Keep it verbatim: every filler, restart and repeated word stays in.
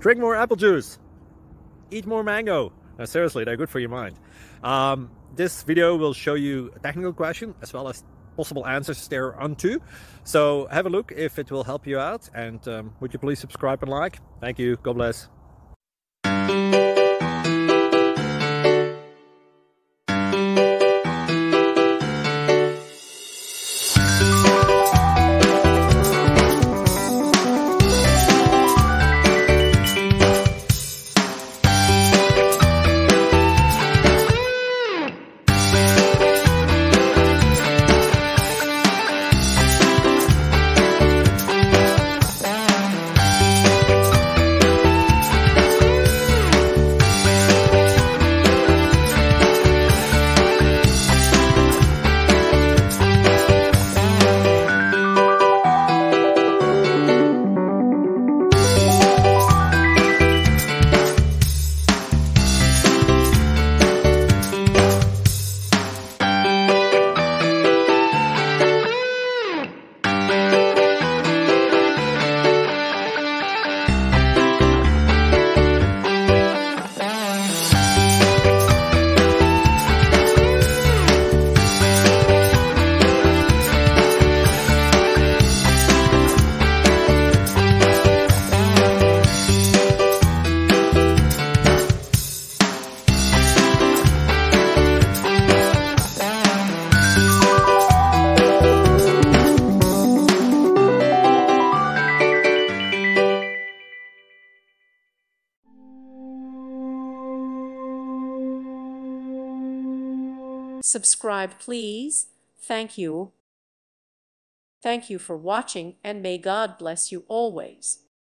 Drink more apple juice. Eat more mango. No, seriously, they're good for your mind. Um, this video will show you a technical question as well as possible answers thereunto. So have a look if it will help you out. And um, would you please subscribe and like? Thank you. God bless. Subscribe, please. Thank you. Thank you for watching, and may God bless you always.